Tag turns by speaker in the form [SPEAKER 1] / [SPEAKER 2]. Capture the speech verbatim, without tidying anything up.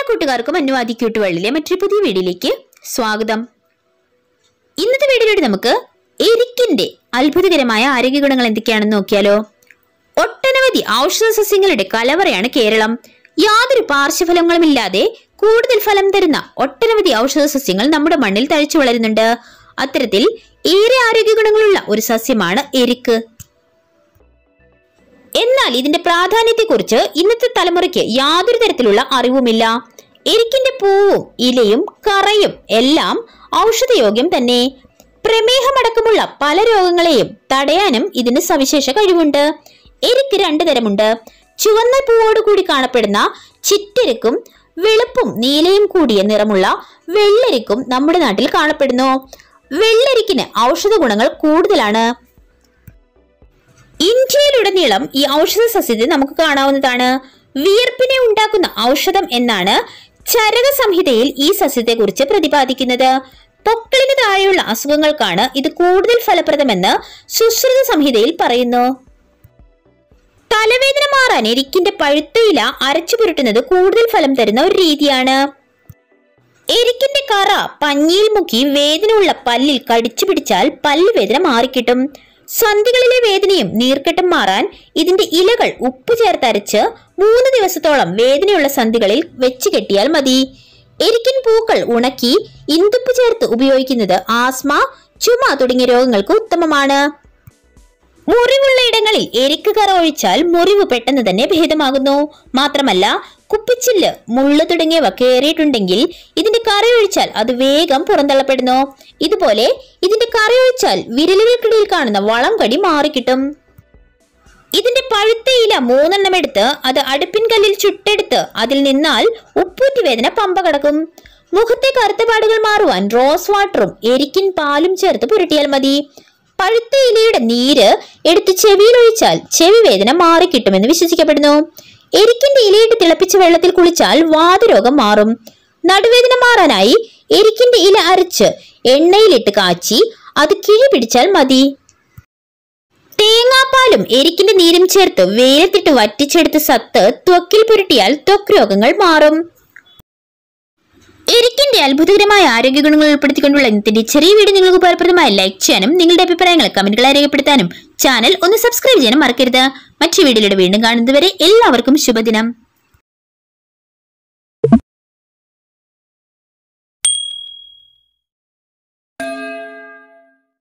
[SPEAKER 1] കൂട്ടുകാർക്കും അനുവാദി ക്യൂട്ടുവെള്ളിലെ മറ്റൊരു പുതിയ വീഡിയോയിലേക്ക് സ്വാഗതം. ഇന്നത്തെ വീഡിയോയിലൂടെ നമുക്ക് എരിക്കിന്റെ അത്ഭുതകരമായ ആരോഗ്യ ഗുണങ്ങൾ എന്തൊക്കെയാണെന്ന് നോക്കിയാലോ. ഒട്ടനവധി ഔഷധ സസ്യങ്ങളുടെ കലവറയാണ് കേരളം. യാതൊരു പാർശ്വഫലങ്ങളുമില്ലാതെ കൂടുതൽ ഫലം തരുന്ന ഒട്ടനവധി ഔഷധ സസ്യങ്ങൾ നമ്മുടെ മണ്ണിൽ തഴച്ചു വളരുന്നുണ്ട്. അത്തരത്തിൽ ഏറെ ആരോഗ്യ ഗുണങ്ങളുള്ള ഒരു സസ്യമാണ് എരിക്ക്. എന്നാൽ ഇതിന്റെ പ്രാധാന്യത്തെക്കുറിച്ച് ഇന്നത്തെ തലമുറയ്ക്ക് യാതൊരു തരത്തിലുള്ള അറിവുമില്ല. എരിക്കിന്റെ പൂവും ഇലയും കറയും എല്ലാം ഔഷധയോഗ്യം തന്നെ. പ്രമേഹമടക്കമുള്ള പല രോഗങ്ങളെയും തടയാനും ഇതിന് സവിശേഷ കഴിവുണ്ട്. എരിക്ക് രണ്ടു തരമുണ്ട്. ചുവന്ന പൂവോടുകൂടി കാണപ്പെടുന്ന ചിറ്റെരിക്കും വെളുപ്പും നീലയും കൂടിയ നിറമുള്ള വെള്ളരിക്കും നമ്മുടെ നാട്ടിൽ കാണപ്പെടുന്നു. വെള്ളരിക്കിന് ഔഷധ ഗുണങ്ങൾ കൂടുതലാണ്. ഇന്ത്യയിലുടനീളം ഈ ഔഷധ സസ്യത്തെ നമുക്ക് കാണാവുന്നതാണ്. വിയർപ്പിനെ ഉണ്ടാക്കുന്ന ഔഷധം എന്നാണ് ചരക സംഹിതയിൽ ഈ സസ്യത്തെ കുറിച്ച് പ്രതിപാദിക്കുന്നത്. പൊക്കിളിന് താഴെയുള്ള അസുഖങ്ങൾക്കാണ് ഇത് കൂടുതൽ ഫലപ്രദമെന്ന് സുശ്രുത സംഹിതയിൽ പറയുന്നു. തലവേദന മാറാൻ എരിക്കിന്റെ പഴുത്ത ഇല അരച്ചു പുരട്ടുന്നത് കൂടുതൽ ഫലം തരുന്ന ഒരു രീതിയാണ്. എരിക്കിന്റെ കറ പഞ്ഞിയിൽ മുക്കി വേദനയുള്ള പല്ലിൽ കടിച്ചു പിടിച്ചാൽ പല്ലുവേദന മാറിക്കിട്ടും. സന്ധികളിലെ വേദനയും നീർക്കെട്ടും മാറാൻ ഇതിന്റെ ഇലകൾ ഉപ്പ് ചേർത്തരച്ച് മൂന്ന് ദിവസത്തോളം വേദനയുള്ള സന്ധികളിൽ വെച്ച് കെട്ടിയാൽ മതി. എരിക്കിൻ പൂക്കൾ ഉണക്കി ഇന്ദുപ്പ് ചേർത്ത് ഉപയോഗിക്കുന്നത് ആസ്മ, ചുമ തുടങ്ങിയ രോഗങ്ങൾക്ക് ഉത്തമമാണ്. മുറിവുള്ള ഇടങ്ങളിൽ എരിക്ക് കറ ഒഴിച്ചാൽ മുറിവ് പെട്ടെന്ന് തന്നെ ഭേദമാകുന്നു. മാത്രമല്ല, കുപ്പിച്ചില്ല്, മുള്ളു തുടങ്ങിയവ കയറിയിട്ടുണ്ടെങ്കിൽ ഇതിന്റെ കറയൊഴിച്ചാൽ അത് വേഗം പുറന്തള്ളപ്പെടുന്നു. ഇതുപോലെ ഇതിന്റെ കറയൊഴിച്ചാൽ വിരലുകൾക്കിടയിൽ കാണുന്ന വളം കടി മാറിക്കിട്ടും. ഇതിന്റെ പഴുത്ത ഇല മൂന്നെണ്ണം എടുത്ത് അത് അടുപ്പിൻ കല്ലിൽ ചുട്ടെടുത്ത് അതിൽ നിന്നാൽ ഉപ്പൂറ്റി വേദന പമ്പ കടക്കും. മുഖത്തെ കറുത്ത പാടുകൾ മാറുവാൻ റോസ് വാട്ടറും എരിക്കിൻ പാലും ചേർത്ത് പുരട്ടിയാൽ മതി. പഴുത്ത ഇലയുടെ നീര് എടുത്ത് ചെവിയിൽ ഒഴിച്ചാൽ ചെവി വേദന മാറിക്കിട്ടുമെന്ന് വിശ്വസിക്കപ്പെടുന്നു. എരിക്കിന്റെ ഇലയിട്ട് തിളപ്പിച്ച വെള്ളത്തിൽ കുളിച്ചാൽ വാതരോഗം മാറും. നടുവേദന മാറാനായി എരിക്കിന്റെ ഇല അരച്ച് എണ്ണയിലിട്ട് കാച്ചി അത് കിഴി പിടിച്ചാൽ മതി. തേങ്ങാപ്പാലും എരിക്കിന്റെ നീരും ചേർത്ത് വെയിലത്തിട്ട് വറ്റിച്ചെടുത്ത് സത്ത് ത്വക്കിൽ പുരട്ടിയാൽ ത്വക്ക് രോഗങ്ങൾ മാറും. എരിക്കിന്റെ അത്ഭുതകരമായ ആരോഗ്യ ഗുണങ്ങൾ ഉൾപ്പെടുത്തിക്കൊണ്ടുള്ള ഇന്നത്തെ ചെറിയ വീഡിയോ നിങ്ങൾക്ക് ഉപകാരപ്രദമായി ലൈക്ക് ചെയ്യാനും നിങ്ങളുടെ അഭിപ്രായങ്ങൾ കമന്റുകളായി രേഖപ്പെടുത്താനും ചാനൽ ഒന്ന് സബ്സ്ക്രൈബ് ചെയ്യാനും മറക്കരുത്. മറ്റു വീഡിയോയിലൂടെ വീണ്ടും കാണുന്നതുവരെ എല്ലാവർക്കും ശുഭദിനം.